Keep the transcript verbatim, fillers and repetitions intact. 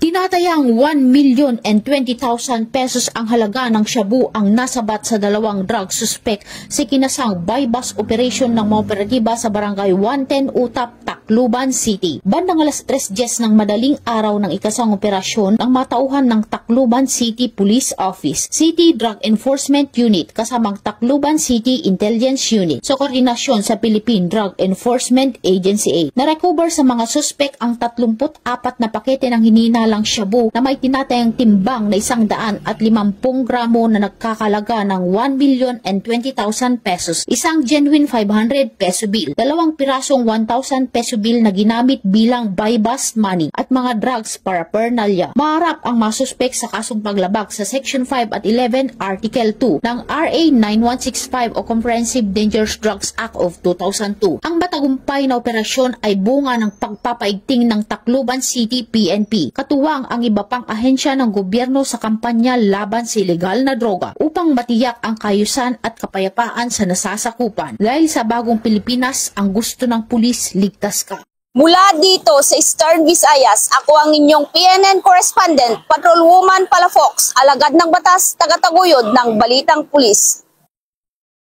Tinatayang one million and twenty thousand pesos ang halaga ng shabu ang nasabat sa dalawang drug suspect sa kinasang buy-bust operation ng mga operatiba sa barangay one ten Utap, Tacloban City. Bandang alas tres ng madaling araw ng ikasang operasyon ng matauhan ng Tacloban City Police Office, City Drug Enforcement Unit kasamang Tacloban City Intelligence Unit sa koordinasyon sa Philippine Drug Enforcement Agency. Na-recover sa mga suspect ang tatlumpu't apat na pakete ng hinihinalang lang shabu na may tinatayang timbang na isang daan at limampung gramo na nagkakalaga ng one million and twenty thousand pesos, isang genuine five hundred peso bill, dalawang pirasong one thousand peso bill na ginamit bilang buy-bust money at mga drugs paraphernalia. Maharap ang mga suspek sa kasong paglabag sa Section five at eleven Article two ng R A nine one six five o Comprehensive Dangerous Drugs Act of two thousand two. Ang matagumpay na operasyon ay bunga ng pagpapaigting ng Tacloban City P N P. Katuwang ang iba pang ahensya ng gobyerno sa kampanya laban sa ilegal na droga upang matiyak ang kaayusan at kapayapaan sa nasasakupan. Dahil sa bagong Pilipinas, ang gusto ng pulis, ligtas ka. Mula dito sa Eastern Visayas, ako ang inyong P N N correspondent, Patrolwoman Palafox, alagad ng batas, tagataguyod ng Balitang Pulis.